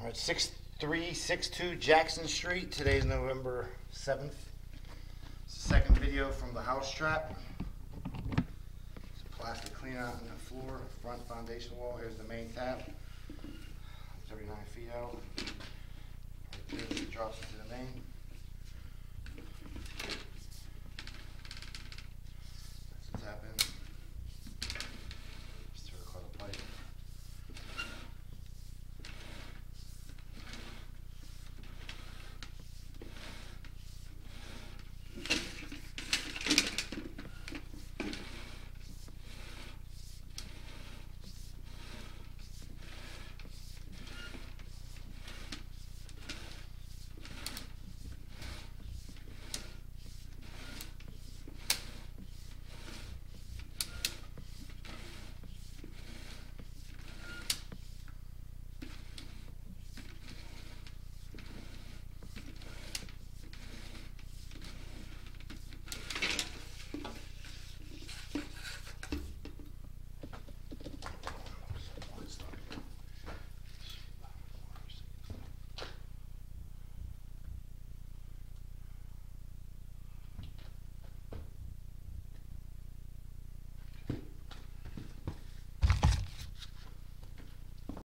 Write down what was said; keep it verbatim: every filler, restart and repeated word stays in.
We're at six three six two Jackson Street. Today's November seventh. It's the second video from the house trap. It's a plastic clean out in the floor, front foundation wall. Here's the main tap. thirty-nine feet out. Right there, it drops into the main.